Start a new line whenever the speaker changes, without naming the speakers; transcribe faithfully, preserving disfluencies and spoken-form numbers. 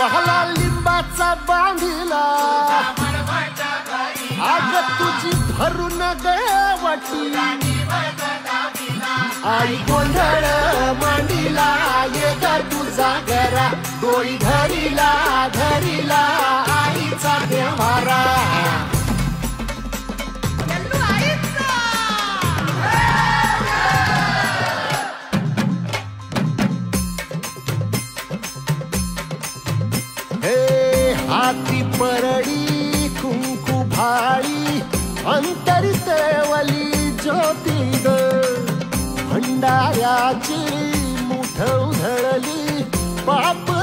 पहला लिंबाचा बांधिला आग तुझी भरून गवटी आई गोंधळ मांडीला ये ग तुझा घरा डोई धरीला धरीला आईचा देवारा हे हाती परडी कुंकू भाळी अंतरी तेवली ज्योती ग भंडाऱ्याची मुठ उधळली बाप